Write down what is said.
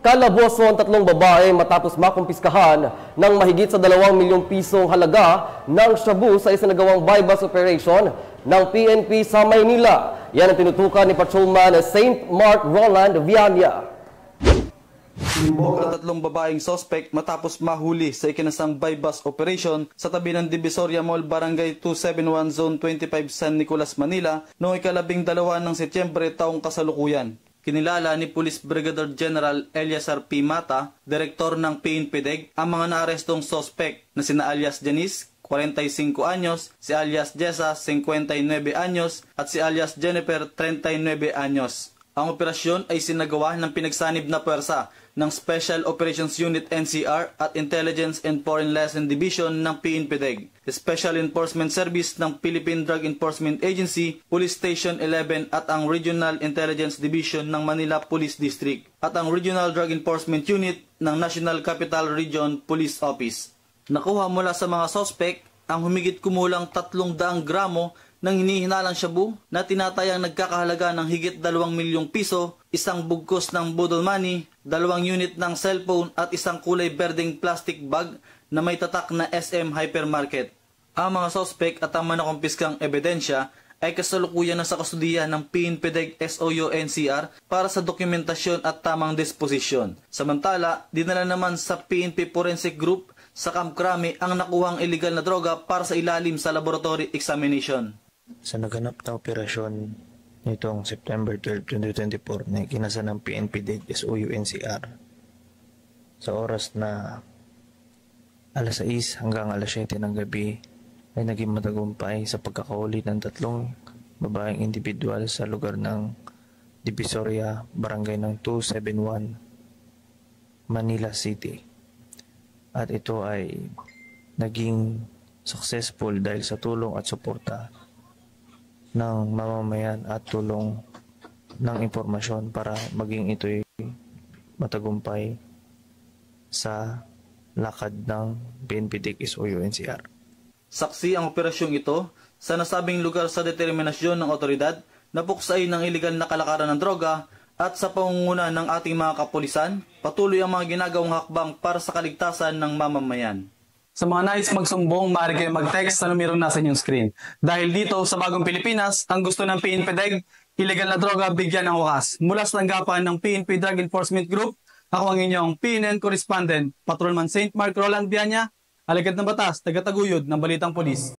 Kalaboso ang tatlong babae matapos makumpiskahan ng mahigit sa 2 milyong pisong halaga ng shabu sa isinagawang buy-bust operation ng PNP sa Maynila. Yan ang tinutukan ni Patrolman St. Mark Roland Viana. Simbok ang tatlong babaeng sospek matapos mahuli sa ikinasang buy-bust operation sa tabi ng Divisoria Mall, Barangay 271, Zone 25, San Nicolas, Manila noong 12 ng Setyembre taong kasalukuyan. Kinilala ni Police Brigadier General Eliasar P. Mata, direktor ng PNP-DEG, ang mga naarestong sospek na sina alias Janice, 45 anyos, si alias Jessa, 59 anyos, at si alias Jennifer, 39 anyos. Ang operasyon ay sinagawa ng pinagsanib na puwersa ng Special Operations Unit NCR at Intelligence and Foreign Liaison Division ng PNP-DEG, Special Enforcement Service ng Philippine Drug Enforcement Agency, Police Station 11 at ang Regional Intelligence Division ng Manila Police District at ang Regional Drug Enforcement Unit ng National Capital Region Police Office. Nakuha mula sa mga sospek ang humigit kumulang 300 gramo ng hinihinalang shabu na tinatayang nagkakahalaga ng higit 2 milyong piso, isang bugkos ng budol money, 2 unit ng cellphone at isang kulay berdeng plastic bag na may tatak na SM Hypermarket. Ang mga sospek at ang manakumpiskang ebidensya ay kasalukuyan na sa kustodiya ng PNP-DEG SOU NCR para sa dokumentasyon at tamang disposisyon. Samantala, dinala naman sa PNP Forensic Group sa Camp Crame ang nakuhang illegal na droga para sa ilalim sa laboratory examination. Sa naganap na operasyon nitong September 12, 2024 na ikinasa ng PNP-DEG SOU NCR sa oras na alas 6 hanggang alas 7 ng gabi ay naging matagumpay sa pagkakahuli ng 3 babaeng individual sa lugar ng Divisoria, Barangay ng 271, Manila City. At ito ay naging successful dahil sa tulong at suporta ng mamamayan at tulong ng impormasyon para maging ito'y matagumpay sa lakad ng PNP-DEG SOU NCR. Saksi ang operasyong ito sa nasabing lugar sa determinasyon ng otoridad na puksain ng iligal na kalakaran ng droga at sa pangunguna ng ating mga kapulisan, patuloy ang mga ginagawang hakbang para sa kaligtasan ng mamamayan. Sa mga nais magsumbong, maaari kayo mag-text sa numero nasa inyong screen. Dahil dito sa Bagong Pilipinas, ang gusto ng PNP-DEG, illegal na droga bigyan ng wakas. Mula sa tanggapan ng PNP Drug Enforcement Group, ako ang inyong PNN Correspondent, Patrolman St. Mark Roland Viana, alagad ng batas, taga-taguyod ng Balitang Pulis.